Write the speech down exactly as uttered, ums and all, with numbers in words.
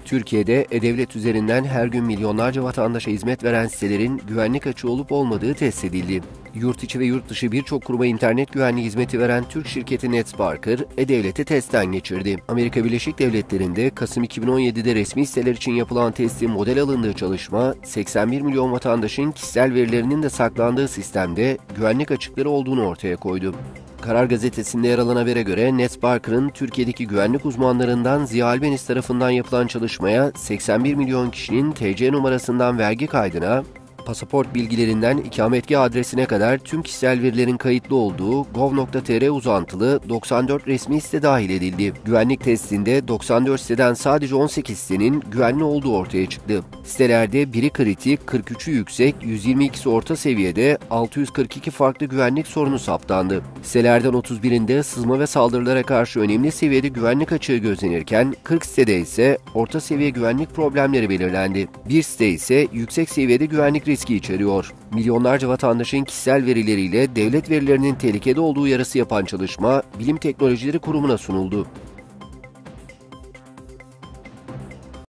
Türkiye'de E-Devlet üzerinden her gün milyonlarca vatandaşa hizmet veren sitelerin güvenlik açığı olup olmadığı test edildi. Yurt içi ve yurt dışı birçok kuruma internet güvenliği hizmeti veren Türk şirketi NetSparker, E-Devlet'i testten geçirdi. Amerika Birleşik Devletleri'nde Kasım iki bin on yedi'de resmi siteler için yapılan testin model alındığı çalışma, seksen bir milyon vatandaşın kişisel verilerinin de saklandığı sistemde güvenlik açıkları olduğunu ortaya koydu. Karar Gazetesi'nde yer alan habere göre NetSparker'ın Türkiye'deki güvenlik uzmanlarından Ziya Albeniz tarafından yapılan çalışmaya seksen bir milyon kişinin T C numarasından vergi kaydına, pasaport bilgilerinden ikametgah adresine kadar tüm kişisel verilerin kayıtlı olduğu gov nokta tr uzantılı doksan dört resmi site dahil edildi. Güvenlik testinde doksan dört siteden sadece on sekiz sitenin güvenli olduğu ortaya çıktı. Sitelerde biri kritik, kırk üçü yüksek, yüz yirmi ikisi orta seviyede, altı yüz kırk iki farklı güvenlik sorunu saptandı. Sitelerden otuz birinde sızma ve saldırılara karşı önemli seviyede güvenlik açığı gözlenirken, kırk sitede ise orta seviye güvenlik problemleri belirlendi. Bir site ise yüksek seviyede güvenlik riski içeriyor. Milyonlarca vatandaşın kişisel verileriyle devlet verilerinin tehlikede olduğu yarısı yapan çalışma, Bilim Teknolojileri Kurumu'na sunuldu.